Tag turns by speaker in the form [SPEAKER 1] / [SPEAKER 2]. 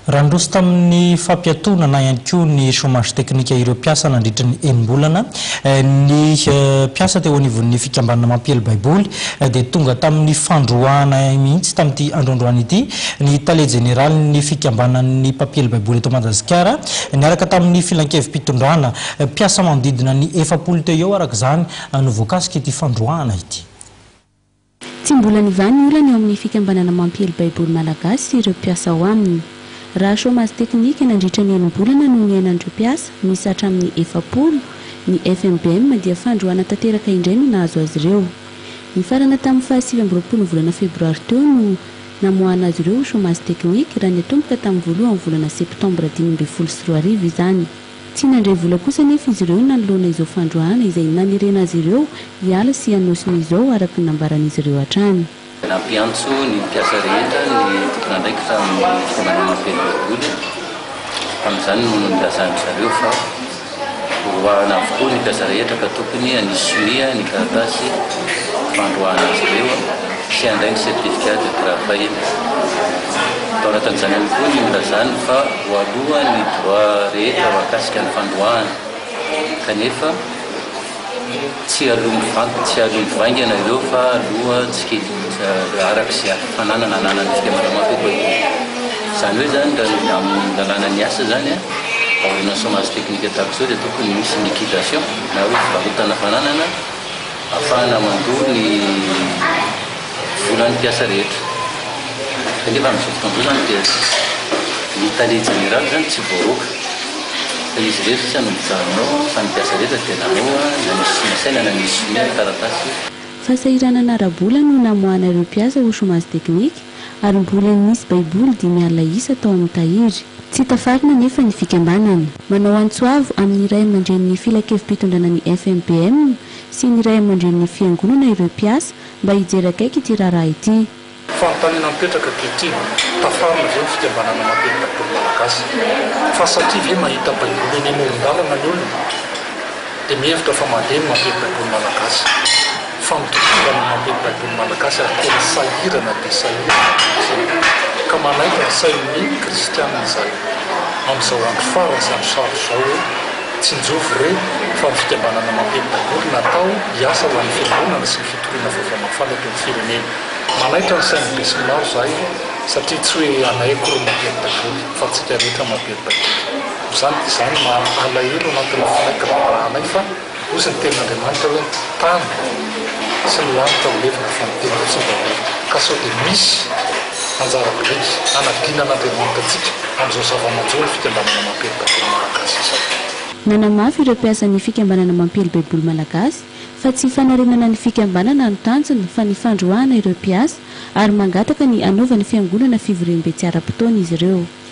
[SPEAKER 1] Randroso tamin'ny fampiatonana ihany koa ny chômage teknika ireo mpiasa nandritra ny enim-bolana ny mpiasa teo anivon'ny fikambanana mampiely baiboly dia tonga tamin'ny fandroana mihitsy tamin'ity androandroany ity ny tale général ny fikambanan'ny mampiely baiboly eto Madagasikara niaraka tamin'ny filan-kevim-pitondrana mpiasa manodidina ny 700 teo eo araka izany no voakasika ity fandroana ity.
[SPEAKER 2] Tsy mbola nivany olana eo amin'ny fikambanana mampiely baiboly malagasy ireo mpiasa ao aminy. Raha chômage teknika nandritra ny enim-bolana no ny ainandreo mpiasa misy hatramin'ny 700, ny FMBM dia fandroana tanteraka indray no nahazo azy ireo. Ny farana tamin'ny 27 volana febroary teo no namoahana azy ireo chômage teknika raha nitomboka tamin'ny voalohan'ny volana septambra 2024 izany. Tsy nandray vola kosa nefa izy ireo nanoloana izao fandroana izay nanirena azy ireo hiala sy hanosina izao araka ny nambaran'izy ireo hatrany.
[SPEAKER 3] Nampiantso ny mpiasa rehetra ny tompon-andraikitra amin'ny fikambanana mampiely baiboly amin'izany no nilazany zareo fa hoahana avokoa ny mpiasa rehetra ka tokony anisy sonia ny karatasy fandroana azy ireo sy handray ny certificat de travail. Taonatan'izany ihany koa ny milazany fa voaloha ny droit rehetra mahakasika ny fandroahana kanefa tsy alony vaingana ireo fa aloha tsy araka sy fananana ananany fikambanana mampiely baiboly. Izany hoe zany raha amin'ny lalàna ny asa zany aorina chômage teknika tahaka izao dia tokony misy ny équitation na hoe fivarotana fananana ahafahana mandoa ny volan'ny mpiasa rehetra. Kanefa amin'izao fotoana zany dia ny tale général zany tsy voaroka. Izy rehetra tsy hanombokaranao fa ny mpiasa rehetra dia nanao nanisy nasaina nanisy sonia taratasy.
[SPEAKER 2] Fahasahiranana ara-bola no namoahana ireo mpiasa ho chômage teknika ary mbola nisy baiboly 5 alina isa tao amin'ny tahiry. Tsy tafarina nefa ny fikambanana. Manao antsoavo amin'ny iray aman-dren'ny filan-kevim-pitondrana ny FMBM sy ny iray aman-dren'ny fiangonana ireo mpiasa mba hijery akaiky ity raharaha ity.
[SPEAKER 4] Fanontaniana mipetraka ankehitriny tafarina izao ny fikambanana mampiely baiboly malagasy fa satria ve mahita baiboly eny amoron-dalana ny olona dia mihevitra fa mandeha ny mampiely baiboly malagasy fa mitokana ny mampiely baiboly malagasy ary tena sahirana dia sahirana ka manaiky ny sain'ny kristianina izay amin'izao andro farany izany saro izao hoe tsy njofo re fa ny fikambanana mampiely baiboly natao hiasa ho an'ny fiangonana sy ny fitoriana vaovao-mafana eto amin'ny firenena. Manaitra ny sain'ny be sy ny maro zahay satria tsy hoe anaiko ro mampiely baiboly fa tsika rehetra mampiely baiboly. Izany izany alahelo anatin'ny finaikina rahanay fa ozy ny tenin'Andriamanitra hoe tany sy ny lanitra ho levina fa ny teny fotsiny baiboly ka sao dia misy anjara biriky anadinan'Andriamanitra antsika amin'izao zava-manjoa ny fikambanana mampiely baiboly malagasy izao.
[SPEAKER 2] Nanamafy ireo mpiasan'ny fikambanana mampiely baiboly malagasy fa tsy fanarenana ny fikambanana no tanjona fa ny fandroahana ireo mpiasa ary mangataka ny anaovan'ny fiangonana fivorenam-be tsy ara-potoana izy ireo.